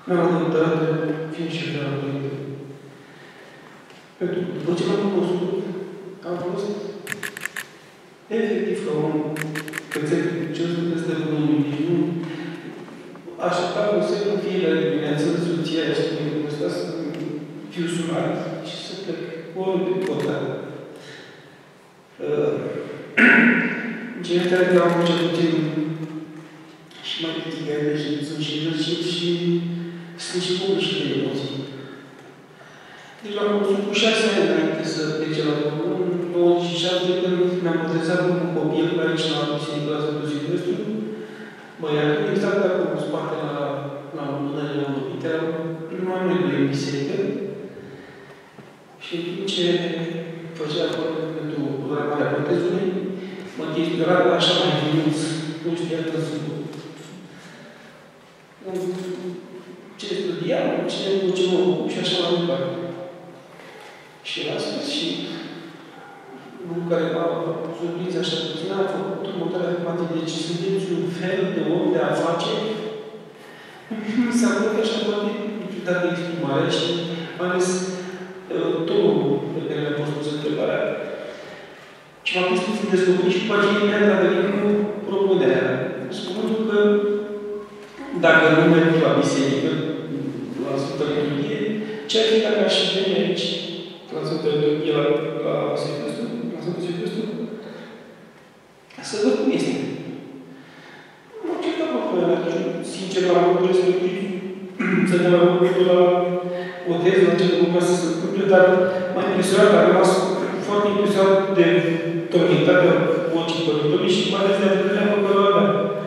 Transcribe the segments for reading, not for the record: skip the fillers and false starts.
Mi-am adăugat fiind și vreau părinte. Pentru că după ce m-am cunoscut, am fost efectiv ca un cățel ce sunt peste Domnului. Deci nu așteptam un semn în fiecare dimineață de soția și de ăsta să fiu sunat și să plec oriunde potat. Cei care am cel puțin și mai criticare, deci sunt și răcit și sunt și bun și de emoții. Deci l-am cunoscut cu 6 ani înainte să plece la Domnul, în 97, când mi-am botezat cu un copil aici la Biserica la Sfântul Silvestru, băiatul, exact acolo, în spate, la mânările Ondovite, numai noi doi în biserică. Și în timp ce făcea acolo pentru programarea botezului, mă chestiona așa mai vinuț, nu știa tăzul. Ce studiam, ce mă ocup și așa mai departe. Și la sfârșit, lucru care m-a surprins așa puțin, am făcut următoarea afirmație. Deci sunteți un fel de om de afaceri? Mi s-a părut așa foarte ciudată exprimare și mai ales tonul pe care mi-a fost pus întrebarea. Și m-am pus puțin descoperit și după aceea imediat a venit cu propunerea. Spunând că dacă nu merg la biserică, la Sfântă Liturghie, ce-ar fi dacă aș veni aici, la Sfântă Liturghie, la Sfântul Silvestru, să văd cum este. Nu ce că propunerea, sincer, la modul respectiv, să ne mai vorbim la botez, la ce nu să se întâmple, dar m-a impresionat, am rămas foarte impresionat de tonalitatea vocii părintului și mai ales de atitudinea pe care o avea.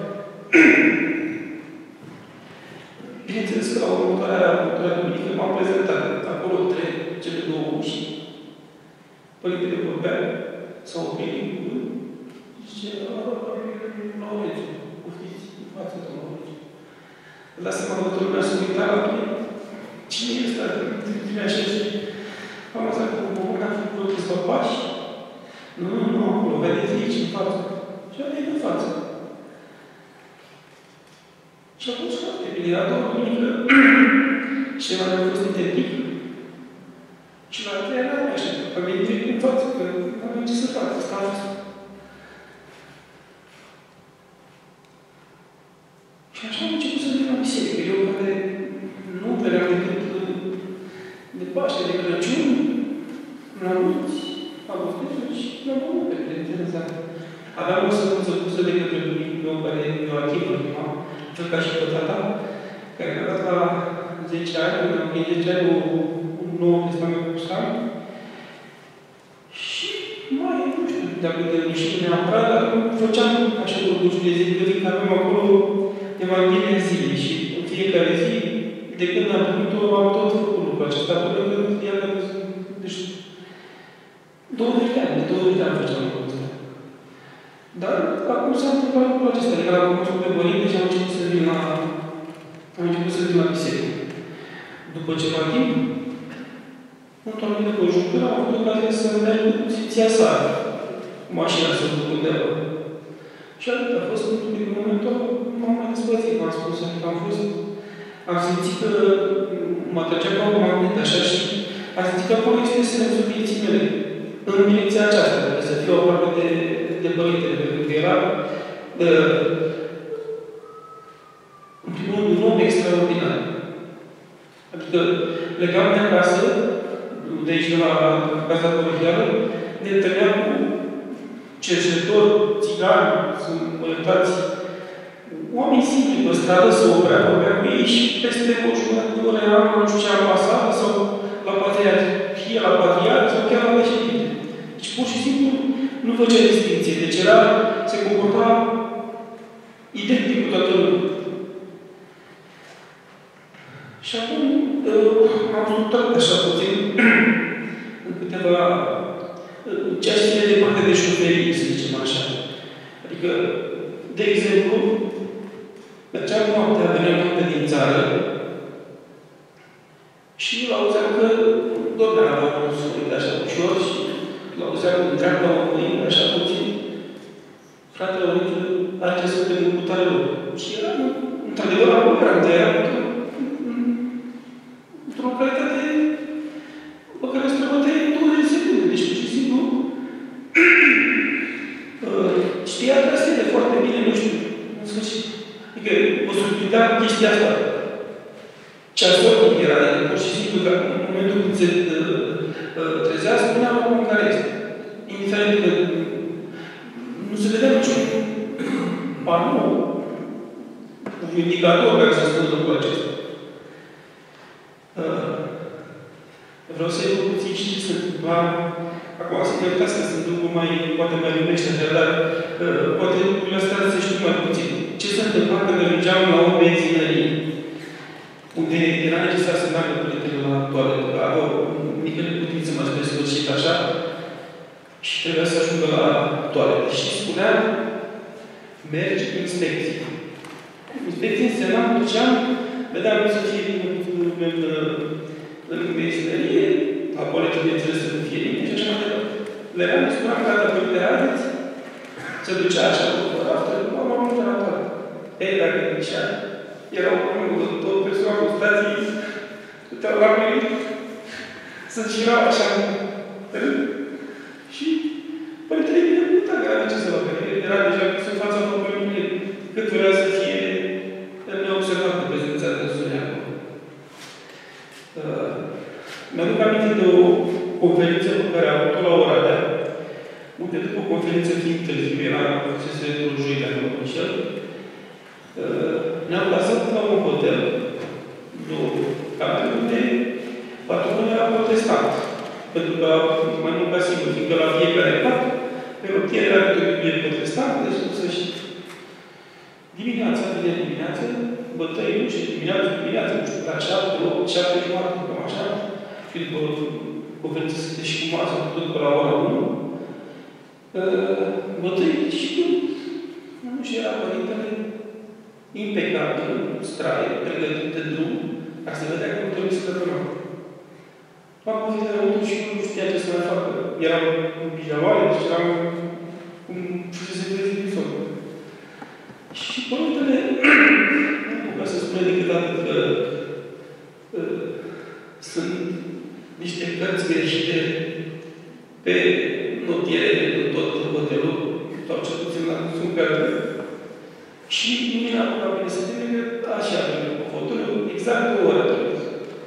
Bineînțeles că la următoarea duminică m-am prezentat acolo între cele două uși. Părintele vorbea, s-a oprit din cuvânt, zice, Laurențiu, ofiți în față de Laurențiu. Îl dați seama că lumea să uita la mine. Cine e ăsta? Vine așa și am lăsat cu un am făcut câțiva pași. Nu, acolo, vedeți aici, în față. Și a venit în față. Și a fost foarte bine. La doua duminică, și mai a fost interdic. Și la treia n-am mai așteptat. Că mi-e direct în față, că n-am mai ce să fac. Asta a fost. Și așa am început să vin la biserică. Eu care nu veneam decât de Paște, de Crăciun, la mulți, la botezuri și la multe, bineînțeles. Aveam o săptămână pusă de către bunicul meu, care e Joachim, cel ca și pe tata, care mi-a dat la 10 ani, când am primit 10 ani, un nou testament cu scan. Și mai, nu știu, dacă de niște neapărat, dar făceam așa o rugăciune de zi, fiindcă avem acolo Evanghelia zilei și în fiecare zi, de când am primit-o, am tot făcut lucrul acesta, până când ea mi-a văzut. Deci, 20 de ani făceam lucrul ăsta. Dar acum s-a întâmplat lucrul acesta. Adică am cunoscut pe părinte și am început să vin la biserică. După ceva timp, într-o anumită conjunctură, am avut ocazia să merg cu Sfinția Sară, cu mașina să duc undeva. Și atât a fost în momentul m-am mai despărțit, m-am spus, adică am simțit că mă trăgea ca un magnet așa și am simțit că acolo este sensul vieții mele. În direcția aceasta, să fiu aproape de părintele, pentru că era în primul rând un om extraordinar. Adică plecam de acasă, de aici de la casa parohială, ne întâlneam cu cercetători, țigani, sunt mălătați, oameni simpli pe stradă, să oprea, vorbea cu ei și peste o jumătate de oră eram, nu știu ce, ambasadă sau la patriarhie, la patriarh sau chiar la președinte. Deci pur și simplu nu făcea distinție. Deci se comporta identic cu toată lumea. Și acum am structurat așa puțin în câteva ceea ce ține departe de șoferie, să zicem așa. Adică, de exemplu, mergeam noaptea, veneam noaptea din țară și l-auzeam că dormea la un sunet așa ușor și l-auzeam în dreapta o mâină, așa puțin. Fratele Laurențiu, are ce să te cu tare loc. Și eram, într-adevăr, acolo eram, dar eram chestia asta. Ceasornic era, pur și simplu, că în momentul când se trezea, spunea omul care este. Indiferent că nu se vedea niciun panou, un indicator care să spună lucrul acesta. Vreau să iau puțin și ce se întâmpla. Acum, să mă uitați că sunt lucruri mai, poate mai lumește, dar poate lucrurile astea se știu mai puțin. Ce se întâmpla când ajungeam la o benzinărie, unde era necesar să meargă părintele la toaletă, avea o mică neputință, mă spre sfârșit așa, și trebuia să ajungă la toaletă. Și spunea, merge cu inspecție. Inspecție însemna, duceam, vedeam să fie în benzinărie, la toaletă, bineînțeles, să nu fie nimeni și așa mai departe. Le aveam, spuneam, gata, părinte, haideți, se ducea așa cu făraftă, am avut la toaletă. Ei, dacă zicea, erau două persoane cu stații, uiteau la mine, să girau așa în rând. Și părintele bine putea, că era ce să facă. Era deja în fața lui cât vrea să fie neobservat de prezența de Sfântul acolo. Mi-aduc aminte de o conferință pe care am avut-o la Oradea, unde după o conferință fiind târziu, era fusese într-o joi de acolo în cel, ne-am plasat la un hotel, două camere, unde patronul era protestant. Pentru că, mai mult ca sigur, fiindcă la fiecare cap, pe rotiere era câte o Biblie protestantă, deci să știi. Dimineața, bătăi, nu știu, dimineața, nu știu, la 7, 8, 7 jumătate, cam așa, și după conferință să te și cu masă, tot pe la ora 1, bătăi și nu știu, era părintele impecabil, straie, pregătit de drum, ca să vedea că nu trebuie să căpănăm. M-am pus de unul și nu știa ce să mai facă. Eram în pijamale, deci eram cum fusese trezit din somn. Și părintele, nu ca să spune decât atât că sunt niște cărți greșite pe notiere de tot hotelul, sau cel puțin la sunt cărți. Și nimeni n-a apucat bine să teme că așa, pe fotoliu, exact pe o oră trebuie.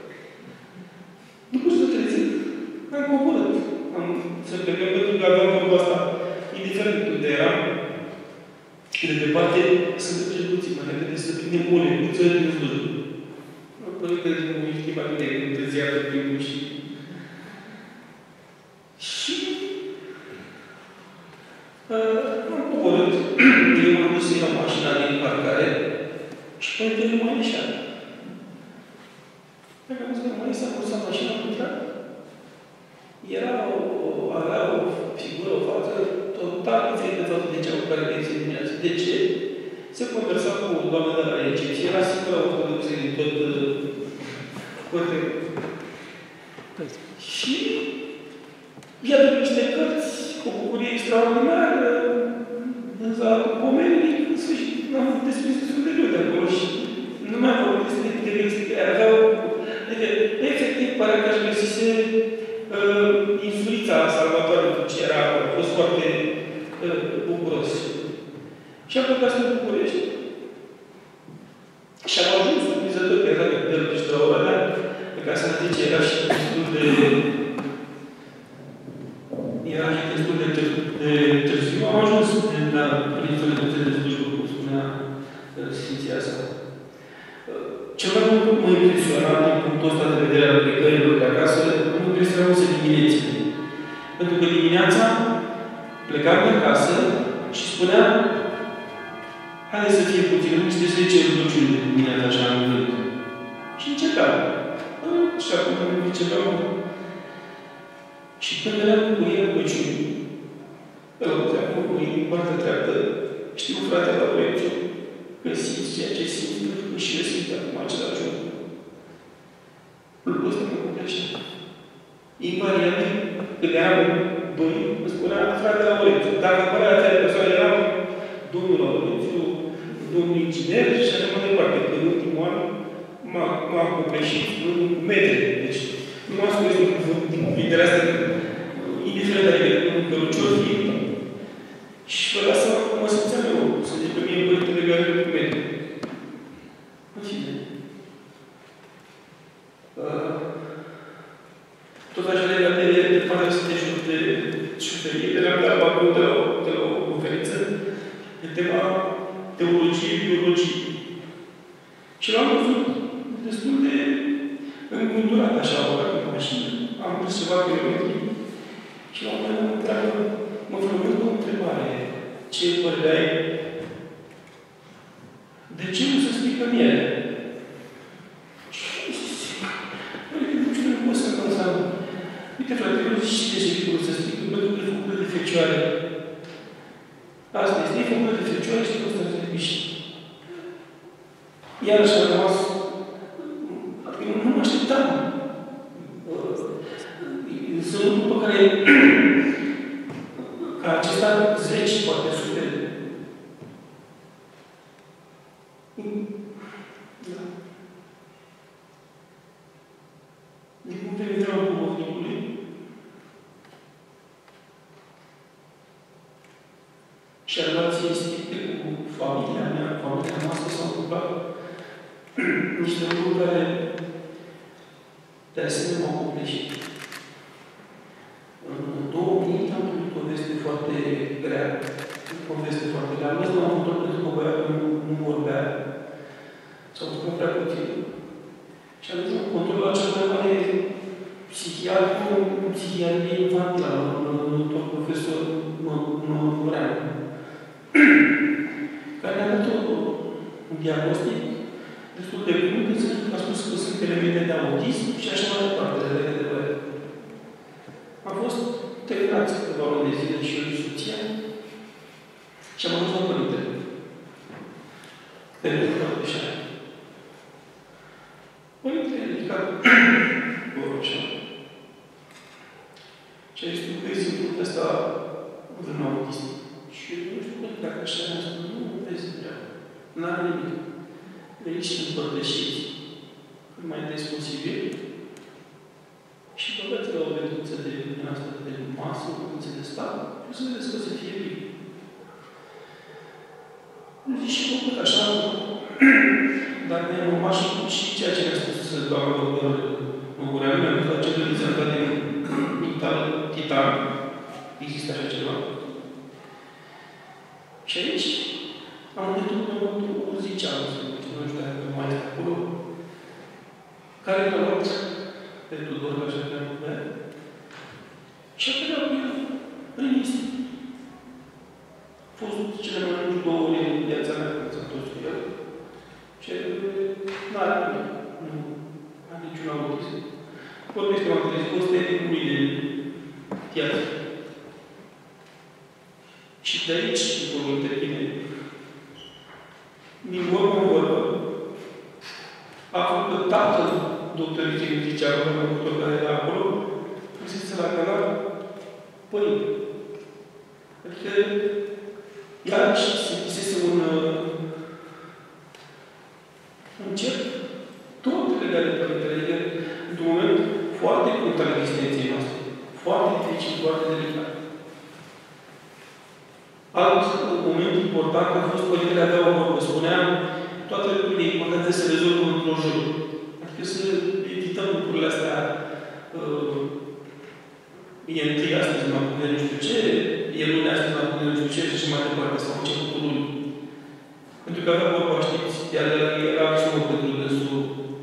După ce s-a trezit, am coborât. Am să plecăm pentru că aveam vorba asta. Indiferent unde eram, de departe, să ne duce puțin mai repede, să prindem ole, cu țări din slujbă. Părinte, nu știu mai bine, întârziat de timpul și... Și... am coborât. Eu m-am dus în mașina din parcare și părintele nu mai ieșea. Dacă am zis că mai s-a cursat mașina cu trag, avea o figură, o față total diferită față de cea cu care le-ai dimineață. De ce? Se conversa cu o doamnă de la recepție, era singura ortodoxă din tot hotelul. Și iată niște cărți cu o bucurie extraordinară, în zalatul pomenic, în sfârșit, n-am desprins destul de greu de acolo și nu mai am vorbit despre de aveau. Adică, efectiv, părea că aș găsise insulița Salvatorului, ce era, a fost foarte bucuros. Și am plecat spre București. Și am ajuns surprizător, că era de la Oradea, pe care să-mi zice, era și destul de târziu. Am ajuns la părintele de slujbă, cum spunea Sfinția asta. Cel mai mult mă impresiona din punctul ăsta de vedere al plecărilor de acasă, mă impresiona însă diminețile. Pentru că dimineața plecam de acasă și spunea haide să fie puțin, niște 10 rugăciuni de dimineața așa în gând. Și începeam. Și acum începeam. Și când veneam cu ei rugăciuni, îl auzeam cu ei în partea dreaptă, știu frate la proiectul, că simți ceea ce simți, și le simți acum același lucru. Lucrul ăsta mă coplește. Invariabil, când eram doi, îmi spunea frate la Laurențiu. Dacă părea ația persoană eram domnul Laurențiu, domnul inginer și așa mai departe. Că în ultimul an m-am copleșit cu metre. Deci, nu m-am spus din cuvintele astea, indiferent de cărucior fiind. Și vă dați seama cum mă simțeam eu, să zic că mie părintele gările cu metre. În fine. ține. Tot așa legat de partea stejului de șoferie, de la balcon de la o conferință, de tema teologiei, biologiei. Și l-am văzut destul de înculturat așa, o mașină. Am pus ceva kilometri și la un moment dat mă întreabă, mă formez o întrebare. Ce părere ai? De ce nu se strică miere? Nu știu cum să mă înseamnă. Uite, frate, eu zic și de ce nu se strică, pentru că e făcută de fecioare. Asta este, e făcută de fecioare și nu se strică. Iarăși am rămas, adică nu mă așteptam. Sunt lucruri pe care, ca acesta, zeci, poate sute. Da. Din punct de vedere al duhovnicului, și a relației stricte cu familia mea, familia noastră, s-au întâmplat niște lucruri care de asemenea m-au copleșit. În 2000 am primit o veste foarte grea. O veste foarte grea. Am mers la un doctor pentru că băiatul nu vorbea. S-au spus prea puțin. Și am zis un control la cea mai mare psihiatru, psihiatrie infantilă, un profesor Măreanu, care ne-a dat un diagnostic destul de bun, a spus că sunt elemente de autism și așa mai departe, de băiat. Am fost terminați câteva luni de zile și eu și soția și am ajuns la părintele. Pentru că așa. Părintele ridicat așa. Și a zis, tu vezi lucrul ăsta vreun autism. Și eu nu știu cum, dacă așa am spus, nu vezi vreau. N-are nimic. Veniți și împărtășiți cât mai des posibil și băgați la o veduță de asta de masă, o veduță de stat, și să vedeți că o să fie bine. Zici și făcut așa, dar ne-am urmat și ceea ce ne-a spus doamna doctor Măgureanu, mi-am dus la cetățeanța din Titan. Există așa ceva. Și aici am întâlnit un doctor Ziceanu, nu știu dacă mai este acolo, care l-a luat pe Tudor, așa că nu vrea, și a plecat cu el în liniște. A fost cele mai mult 2 ore în viața mea când s-a întors cu el. Și n-are nimic. Nu are niciun autism. Vorbește mai târziu, ăsta e din mii de viață. Și de aici, după intervine, din vorbă în vorbă, a făcut că tatăl doctorii ce îmi zicea, doctor care era acolo, pusese la canal părinte. Adică, iarăși se pusese un cer tot legat de părintele. Adică, într-un moment foarte crud al existenței noastre. Foarte dificil, foarte delicat. Alt moment important a fost părintele avea o vorbă. Spunea toate lucrurile importante se rezolvă într-o jur. Adică să evităm lucrurile astea. E întâi astăzi mă pune nu știu ce, e luni astăzi mă pune nu știu ce și așa mai departe, sau începutul luni. Pentru că avea vorba, știți, iar era și mă pentru dânsul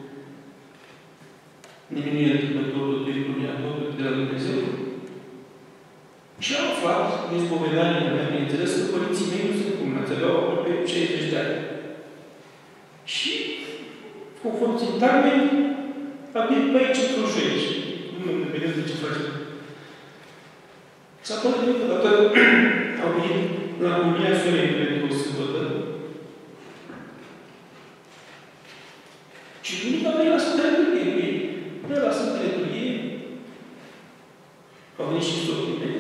nimic mătorul de iluminator de la Dumnezeu. Și am aflat din spovedania mea, bineînțeles, că părinții mei nu sunt cumnați, aveau aproape 60 de ani. Și, conform sintagmei, abia pe aici într-un șoici. Nu mă vedem de ce facem. S-a părut că odată au venit la Comunia Solemnă pentru o sâmbătă. Și duminica mea la Sfânta Liturghie cu ei. De la Sfânta Liturghie au venit și soții mei.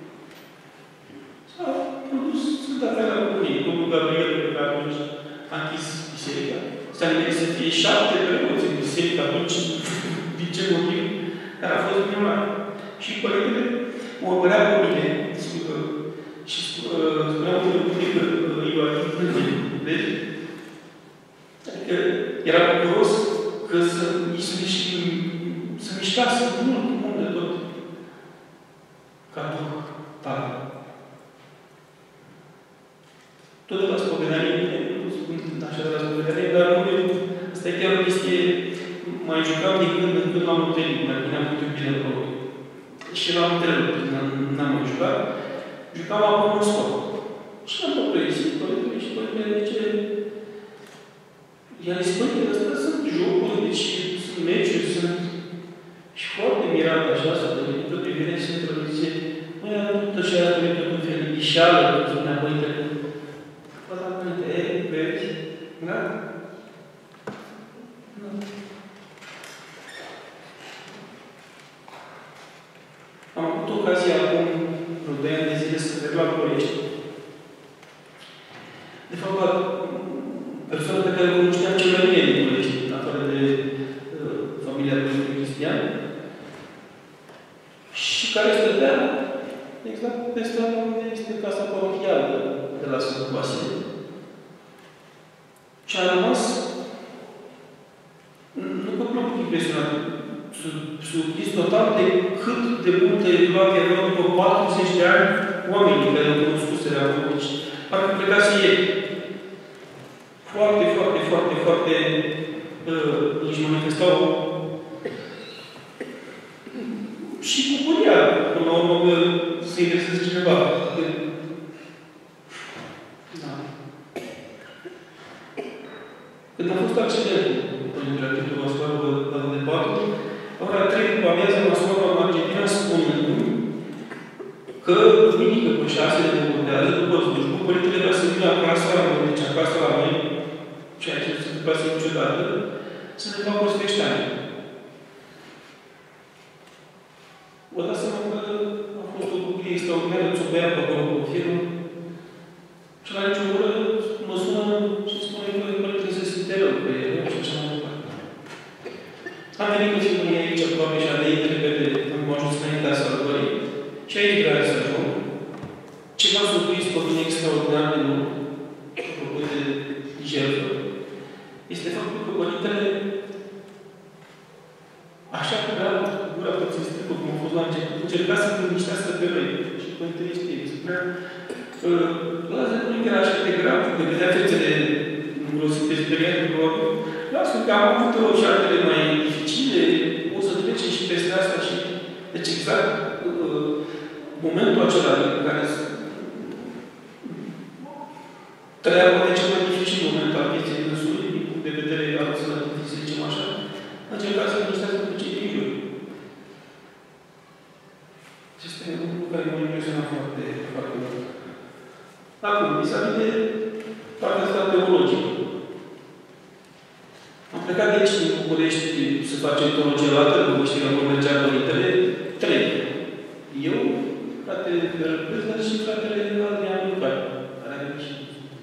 S-a produs Sfânta Fea la Comunie. Domnul Gabriel, care atunci a închis biserica. S-a gândit să fie 7 preoți în biserică atunci, din ce motiv, dar a fost minunat. Și părintele mă urmărea cu mine și spunea că Ioachim, vezi? Adică era bucuros că să mișcați mult de tot. Ca Duh tare. Tot de la spovedanie, nu spun așa de la spovedanie, dar asta e chiar o chestie, mai jucam din când în când l-am întâlnit, mai bine am putut bine acolo. Și l-am întrebat, n-am mai jucat, jucam acolo în scop. Și am tot părăsit, și părintele zice, i-a zis, părintele, astea sunt jocuri, deci sunt meciuri, sunt... Și foarte mirat așa, să te tot privire și să-mi zice, măi, am tot așa, am tot un fel de bișeală, cum spunea părintele. Păi, părinte, vezi? Da? Da. Am avut ocazia acum vreo 2 ani de zile să trec la Ploiești. De fapt, la persoana pe care o cunoșteam cel mai bine din Ploiești, afară de familia Părintele Cristian, și care stătea exact pe strada unde este casa parohială de la Sfântul Vasile. Și a rămas, nu că plăcut impresionat, surprins total de cât de multe evlavie aveau după 40 de ani oamenii care au cunoscut acolo. Deci, parcă plecase ieri. Foarte, foarte, foarte, foarte își manifestau și bucuria, până la urmă, că se interesează cineva. Da. Când a fost accidentul, Părintele Arhitectul Vascoară de Patru, ora 3 după amiază m-a sunat la Argentina spunându-mi că duminică pe 6 de urmează, după slujbă, Părintele vrea să vină acasă, deci acasă la noi, ceea ce se întâmplase niciodată, să ne facă o sfeșteană. Vă dați seama că a fost o bucurie extraordinară, ți-o băiam pe acolo cu firul, și la nicio oră mă sună și spune că Părintele se simte rău pe el, și așa mai departe. Am venit cu filmul ei aici, aproape și a de repede, când m-am ajuns înaintea sărbătorii. Și aici vreau să ajung. Ce m-a surprins pe mine extraordinar de mult, apropo de jertfă, este faptul că Părintele, așa că era gura pății strică, cum a fost la început, încerca să liniștească pe noi. Și Părintele știe, spunea, Lazar nu era așa de grav, că vedea fețele îngrosite, speriate, probabil. Lasă că am avut și altele mai dificile, o să trece și peste asta și... Deci exact momentul acela în care trăia poate cel mai dificil moment al vieții dânsului, din punct de vedere al sănătății, să zicem așa, a încercat să liniștească pe cei din jur. Acesta e un lucru care m-a impresionat foarte, foarte mult. Acum, vis-a-vis de partea asta teologică. Am plecat de aici din București să facem teologie la Târgu, știi că vor mergea Părintele, 3. Eu, fratele Răpâz, dar și fratele Adrian Lucar, care a venit și...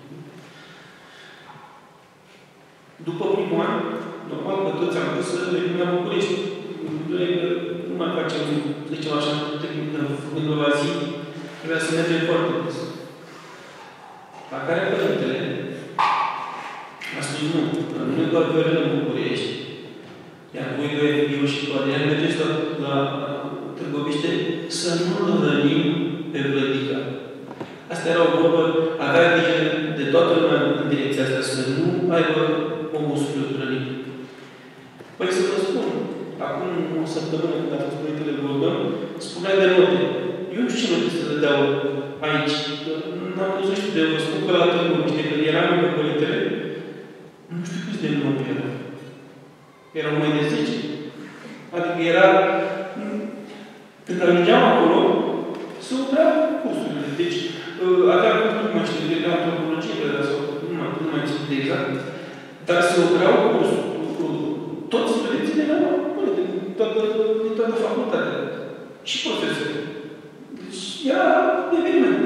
După primul an, normal că toți am dus să venim la București. Nu mai facem, să zicem așa, făcând-o la zi, trebuia să mergem foarte des. La care Părintele a spus nu, nu doar vără în București, iar voi doi, eu și cu Adrian, mergeți la Târgoviște să nu-l rănim pe Vlădica. Asta era o vorbă, avea grijă de toată lumea în direcția asta, să nu aibă omul suflet rănit. Păi să vă spun, acum o săptămână când a fost Părintele Bordon, spunea de note. Eu nu știu ce note să le dau aici. N-am pus, nu știu, de vă spun că la Târgoviște, când eram pe Părintele, nu știu câți de nou erau. Erau mai de 10. Adică era... Când ajungeam acolo, se opreau cursurile. Deci, aveam, nu mai știu, de antropologie, sau nu mai țin de exact, dar se opreau cursul. Toți studenții erau acolo, din toată facultatea. Și profesori. Deci, era eveniment.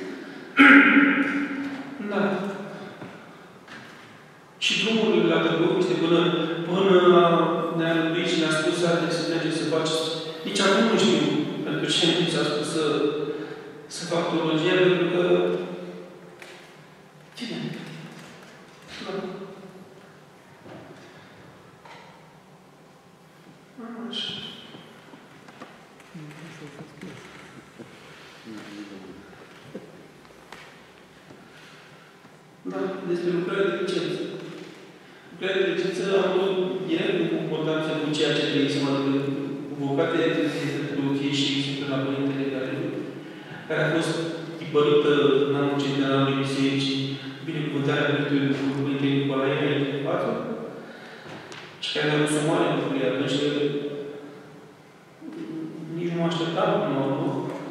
Da. Și drumurile la Târgoviște până ne-a rânduit și ne-a spus să mergeți să faceți. Nici acum nu știu pentru ce mi s-a spus să fac teologia, pentru că... Cine? Da. Așa. Da, despre lucrarea de licență. Lucrarea de licență am luat direct în concordanță cu ceea ce trebuie să mă cu vocatele de filozofie și există la Părintele care a fost tipărită în anul centenarului Bisericii, binecuvântarea Părintele Nicolae înainte de față, și care a dus o mare bucurie atunci că nici nu mă așteptam până la urmă.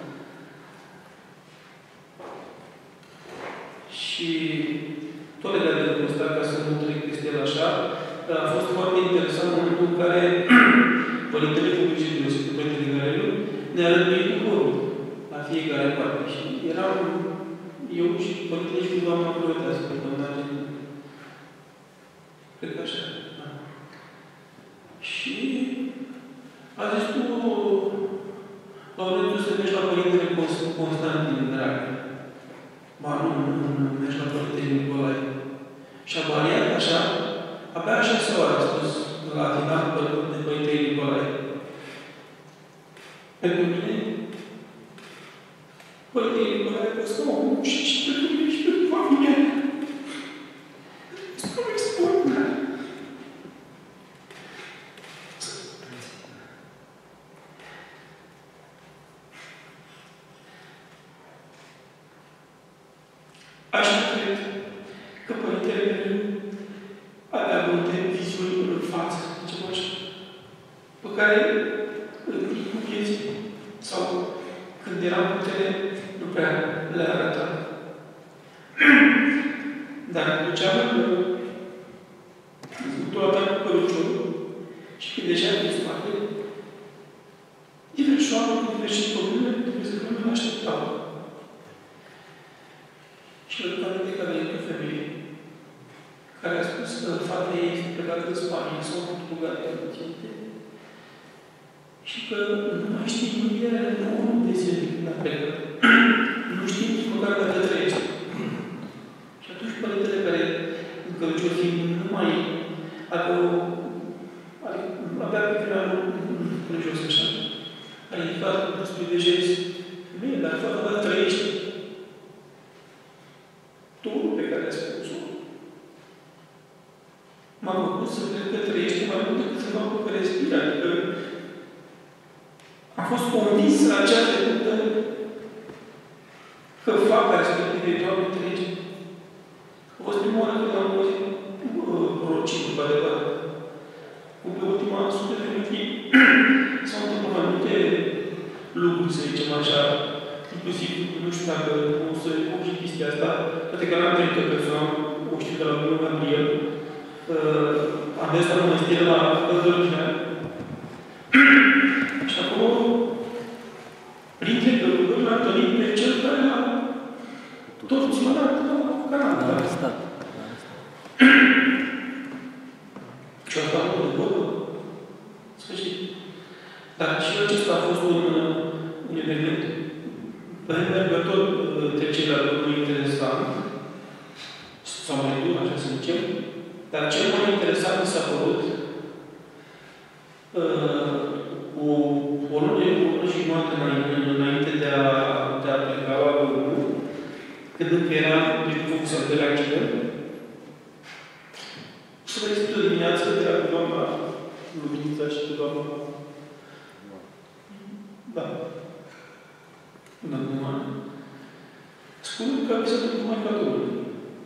Și tot legat de lucrul ăsta, ca să nu trec peste el așa, a fost foarte interesant în momentul în care Părintele Publice de Iosif, Părintele Garelu, ne-a răduit cu corul la fiecare parte. Și eram eu și Părintele și cu doamna Protească, doamna Geniu. Cred că așa. Da. Și a zis tu, Laurențiu, să mergi la Părintele Constantin Dragă. Ba nu mergi la Părintele Nicolae. Și a variat așa, abia așa se a spus la final de Părintele Nicolae. Pentru mine, Părintele Nicolae a fost om și pentru mine și pentru familia mea. Este un extraordinar. Așa cred că Părintele avea multe viziuni în față, ceva așa, pe care în timpul vieții sau când era putere, nu prea le-a arătat. Dar duceam toată cu căruciorul și când deja în spate, diverse oameni, diverse probleme, diverse probleme așteptau. Și îl aminte că a venit o femeie care a spus că fata ei este plecată în Spania, s-au făcut bugate în tinte și că nu mai știe nimeni de unde se a plecat. Nu știe nici măcar dacă trăiește. Și atunci Părintele care, în cărucior fiind, nu mai avea pe finalul religios așa, a indicat spre dejeți. Bine, dar fata ta trăiește. Totul pe care a spus-o m-a făcut să cred că trăiește mai mult decât să fac că respiră. Adică am fost convins la acea secundă că fapta respectivă Doamne trăiește. A fost prima oară când am auzit prorocii, după adevărat. Cum pe ultima 100 de minute s-au întâmplat mai multe lucruri, să zicem așa, inclusiv, nu știu dacă o să obții chestia asta, toate că n-am trăit-o personal, o știu de la Domnul Gabriel, am mers la mănăstire la Căldărăgina. Și acolo, printre călugări, l-am întâlnit pe cel care a torționat la Canada. L-a arestat. Și asta nu de băbă. Sfârșit. Dar și acesta a fost un eveniment mergător trecerea lucrului interesant, sau mai dur, așa să zicem, dar cel mai interesant mi s-a părut cu o lună și jumătate înainte de a pleca la Gălău, când încă era făcusem de la accident, să vă explic o dimineață de la doamna Luminița și de doamna... Da. Doamna spun că a visat în Maica Domnului.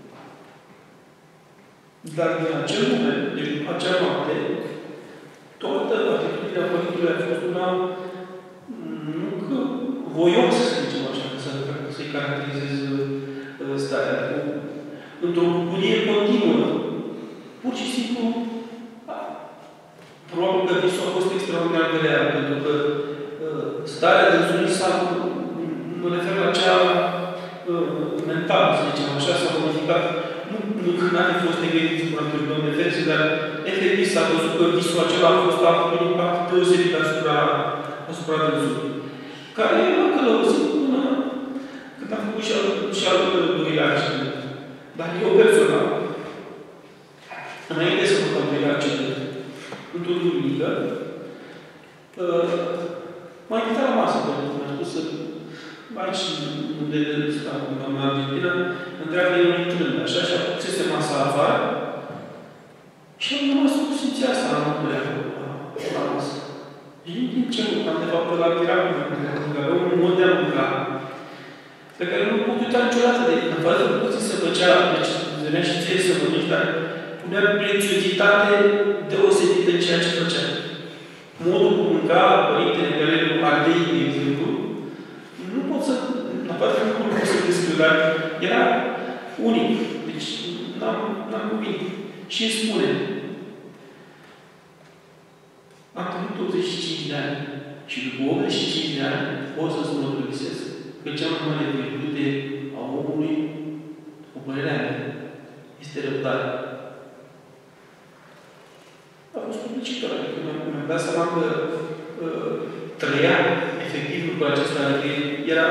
Dar din acel moment, din acea noapte, toată atitudinea Părintelui a fost una nu că voioasă, să zicem așa, să-i caracterizez starea. Într-o bucurie continuă. Pur și simplu, probabil că visul a fost extraordinar de real, pentru că starea dânsului s-a, mă refer la cea mentală, să zicem așa, s-a modificat. Nu că n-ar fi fost negătit spunături, Doamne Ferește, dar efectiv s-a văzut că visul acela a fost avut un impact deosebit asupra dânsului. Care l-a călăuzit până când am făcut și al doilea accident. Dar eu personal, înainte să fac al doilea accident, într-o duminică, M-a invitat la masă, mi-a spus să aici, unde stau cu doamna Argentina, întreabă eu un trând, așa, și apucese masa afară. Și am rămas cu simția asta la masă. Și din ce am de fapt la piramidă, că avea un mod de a mânca, pe care nu pot uita niciodată de în față nu puțin să făcea, deci venea și ție să mănânci, dar punea prețiozitate deosebită în ceea ce făcea. Modul cum mânca părintele Găleniu Ardei, de exemplu, nu pot să, la parte nu pot să descriu, dar era unic. Deci n-am cuvinte. Și îmi spune, am trăit 85 de ani și după 85 de ani pot să-ți mărturisesc că cea mai mare virtute a omului, cu părerea mea, este răbdare. A fost publicitor, adică mi-am dat seama că trăia efectiv lucrul acesta, adică era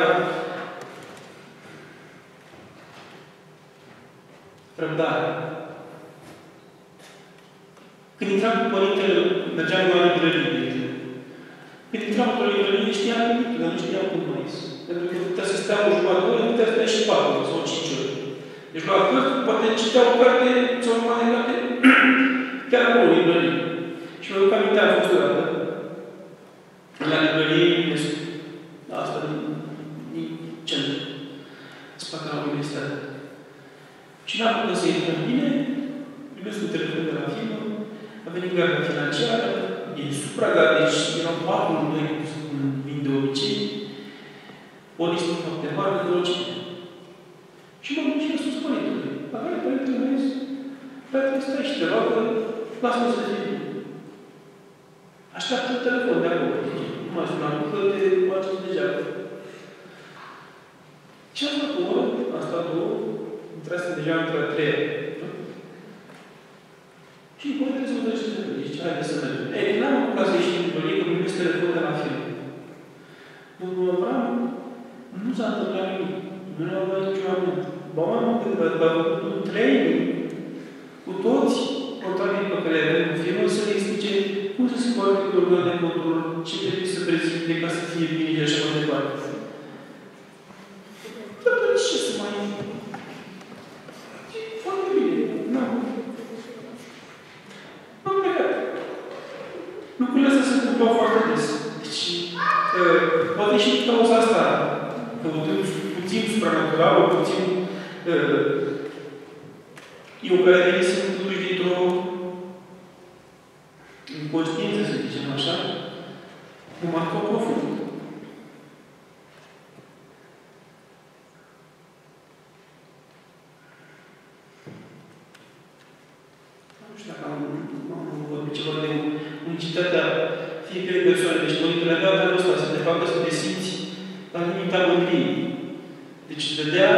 răbdare. Când intram cu părintele, mergeam la librărie, de exemplu. Când intram într-o librărie, știam nimic, dar nu știam cum mai este. Pentru că putea să stea o jumătate de oră, putea să stea și 4 ore sau 5 ore. Deci la cărți, poate citea o carte sau mai departe, chiar acolo, în librărie. Și mă duc aminte, a fost o dată, la librărie UNESCO. Asta din centru, spatele la universitate. Și n-am putut să intrăm bine, primesc un telefon de la firmă, a venit garda financiară, e supragat, deci erau 4 noi, cum vin de obicei, poliția foarte mare, de orice. Și mă duc și răspuns părintele. La care părintele mi-a zis, frate, stai și te rog, lasă-mă să fie bine. Așteaptă telefon de acolo. Nu m-a sunat, că te faceți degeaba. Ce am stat o oră? Am stat o oră, intrase deja între a treia. Și părintele se uită și se zice, haide să mergem. Ei, n-am apucat să ieșim din părinte, că primesc telefon de la firmă. Domnul Avram, nu s-a întâmplat nimic. Nu ne-au luat niciun amânt. Ba mai mult decât a făcut un training cu toți contabili pe care le avem în firmă să le explice cum să se poate pe organ de control, ce trebuie să prezinte ca să fie bine și așa mai departe. Dar ce să mai... E foarte bine. Nu. Am plecat. Lucrurile astea se întâmplau foarte des. Deci, poate și din cauza asta, căutând puțin supranatural, puțin... eu care venisem totuși dintr-o inconștiință, să zicem așa, mă marcă profund. Nu știu dacă am vorbit ceva de unicitatea fiecare persoane. Deci părintele avea pe ăsta să te facă să te simți la limita mândriei. Deci vedea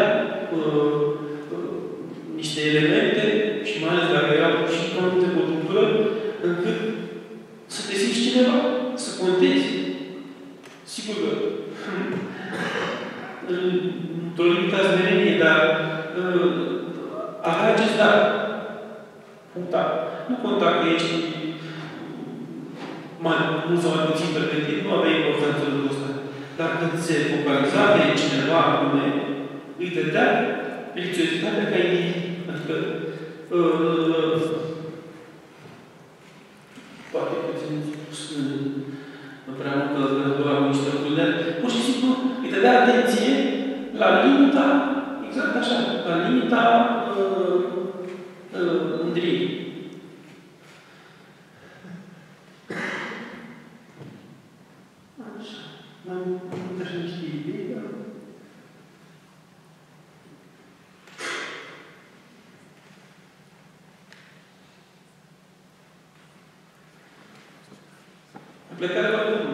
niște elemente, și mai ales dacă erau și prea multe conjunctură, încât să te simți cineva, să contezi. Sigur că într-o limită smerenie, dar avea acest dar. Conta. Nu conta că ești mai mult sau mai puțin pregătit, nu avea importanță lucrul ăsta. Dar când se focaliza pe cineva anume, îi dădea prețiozitatea ca individ. Adică, poate că ți-am spus prea mult călătora cu niște lucruri, dar pur și simplu îi dădea atenție la limita, exact așa, la limita mândriei. Așa. Am făcut așa niște idei, dar... A plecat la Domnul.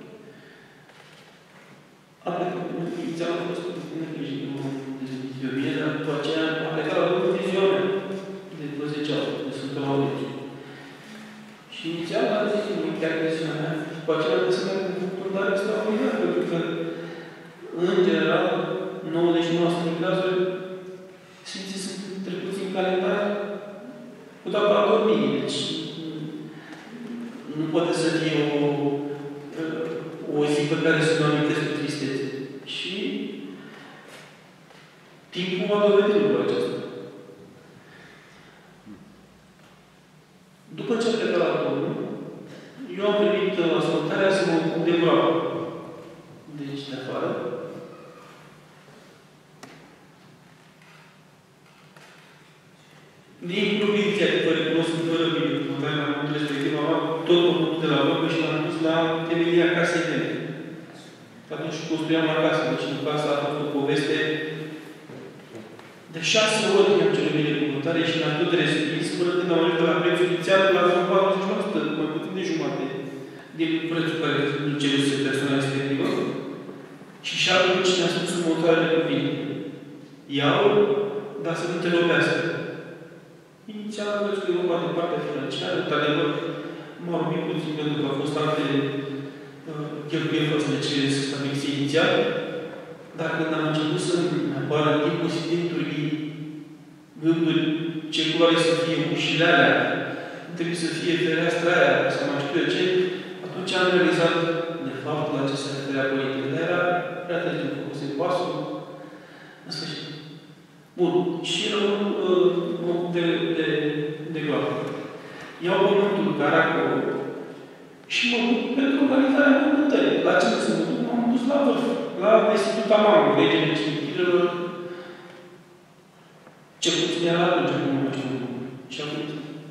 A plecat, inițial a fost în neglijimul de viziune, dar după aceea a plecat la Domnul viziune de 12 ani, de Sfântul Laurențiu. Și inițial a zis, nu chiar viziunea, după aceea a găsit un fundare extraordinar, pentru că, în general, 99% din cazuri, Sfinții sunt trecuți în calendar cu data dormirii. Deci, nu poate să fie o pe care să-mi amintesc cu tristețe. Și timpul m-a dovedit lucrul acesta. După ce am plecat la Domnul, eu am primit ascultarea să mă ocup de groapă. Deci, de afară. Din provinția de fără cunosc, fără binecuvântare, la momentul respectiv, am luat tot pământul de la groapă și l-am pus la temelia casei mele. Atunci construiam la casă, deci în casa a fost o poveste de 6 ori am cerut binecuvântare și l-am tot respins până când am ajuns la prețul inițial la 40%, mai puțin de jumate din prețul care îl ceruse persoana respectivă. Și atunci ne-a spus următoarele cuvinte. Iau, dar să nu te lovească. Inițial am văzut că e vorba de partea financiară, într-adevăr, m-a rupit puțin pentru că au fost alte cheltuieli fost necesare să stabilise inițial, dar când am început să apară în timpul Sfântului gânduri ce culoare să fie ușile alea, trebuie să fie fereastra aia, să mai știu eu ce, atunci am realizat, de fapt, la ce se referea părintele, dar era prea târziu, făcuse pasul, în sfârșit. Bun. Și de groapă. Iau pământul care acolo și mă duc pentru organizarea pământării. La ce să mă duc? M-am dus la vârf. La Institut Amaru, regele cimitirelor. Ce puțin era atunci, nu mă știu. Și atunci.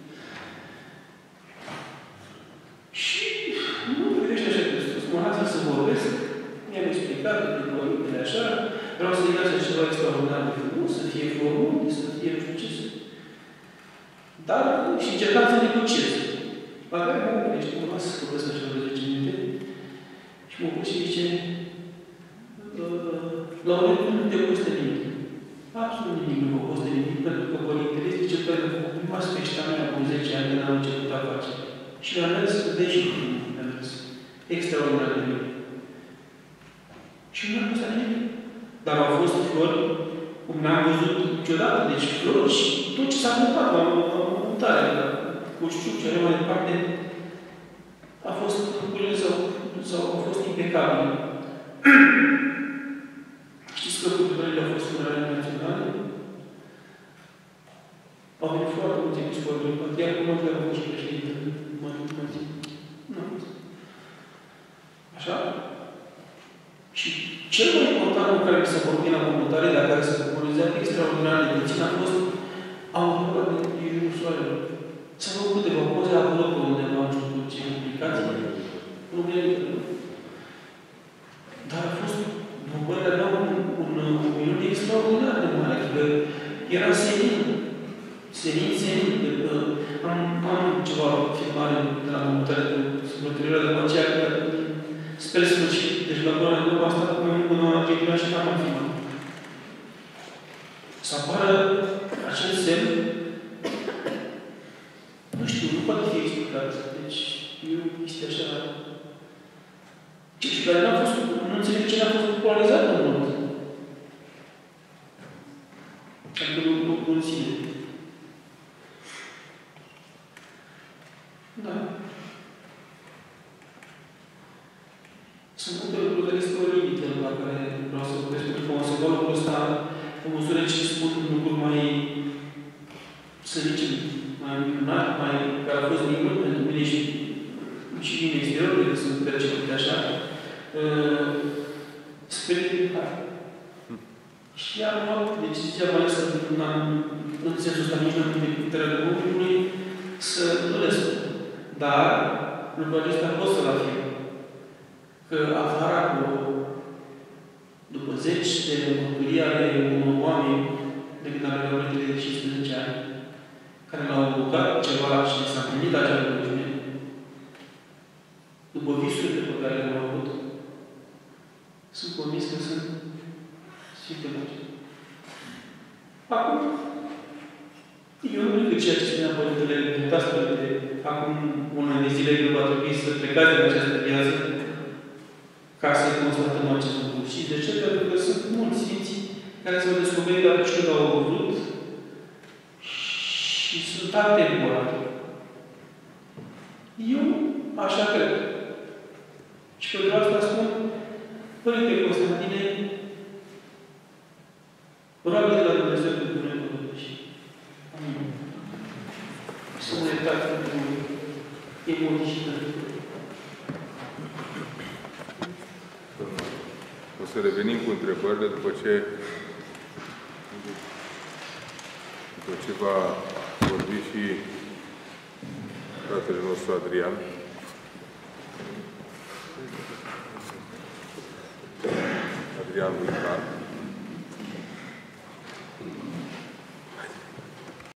Și nu privește așa Hristos. Mă lasă să vorbesc. Mi-am explicat de părintele așa. Vreau să-i iasă ceva extraordinar de frumos, să fie formul, să fie nu știu ce. Dar și încercam să negociez. La care mă oprește, mă lasă să vorbesc așa de 10 minute. Și mă oprește și zice, la un moment nu te costă nimic. Absolut nimic nu mă costă nimic, pentru că părintele zice că prima speștea mea cu 10 ani când am început afaceri. Și mi-a mers deși mi-a mers. Extraordinar de bine. Și nu mi-a costat nimic. Dar au fost flori, cum n-am văzut niciodată. Deci flori și tot ce s-a întâmplat la montare, cu știut ce mai departe, a fost curioase sau a fost impecabil. Știți că lucrurile au fost funerale naționale? Au venit foarte mulți episcopi din Patriarhul, nu vreau să și președinte. Nu. Așa? Și cel mai important lucru care mi s-a vorbit la comentare, dar care s-a popularizat extraordinar de puțin, a fost autorul de Iulius Soarele. S-au făcut câteva poze acolo pe undeva, nu știu ce publicații. Nu merită. Dar a fost, după părerea mea, un minut extraordinar de mare, că era senin. Senin. Am ceva filmare de la comentare de sărbătorirea de aceea, că spre sfârșit. Deci la până de asta, până la Argentina și n-am filmat. Să apară acel semn, nu știu, nu poate fi explicat. Deci, este așa. Și care n-a fost, nu înțeleg ce n-a fost popularizat în mult. Adică lucrul în sine. Da. Sunt multe lucruri care este o limită la care vreau să vorbesc, pentru că o să văd lucrul ăsta în măsură ce spun lucruri mai, să zicem, mai minunat, mai, care a fost minunat pentru mine și din exterior, pentru că sunt percepute așa, spre ridicare. Și am luat decizia mai ales în sensul ăsta nici nu am de puterea de Domnului să nu le spun. Dar lucrul acesta pot să-l afirm. Că afară acolo, după 10 de mărturii ale unor oameni de când am venit de 15 ani, care l-au rugat ceva și s-a primit acea rugăciune, după visurile pe care le-am avut, sunt convins că sunt Sfinte Voce. Acum, eu nu cred că ceea ce spunea Părintele Dumnezeu de acum un an de zile că va trebui să plecați din această viață ca să constatăm acest lucru. Și de ce? Pentru că sunt mulți sfinți care s-au descoperit la ce au vrut și sunt atemporate. Eu așa cred. Și pentru asta spun, Părinte Constantine, roagă de la Dumnezeu pentru noi pădăși. Să ne iertați pentru emoții și tări. O să revenim cu întrebările după ce va vorbi și fratele nostru Adrian. Adrian Luica.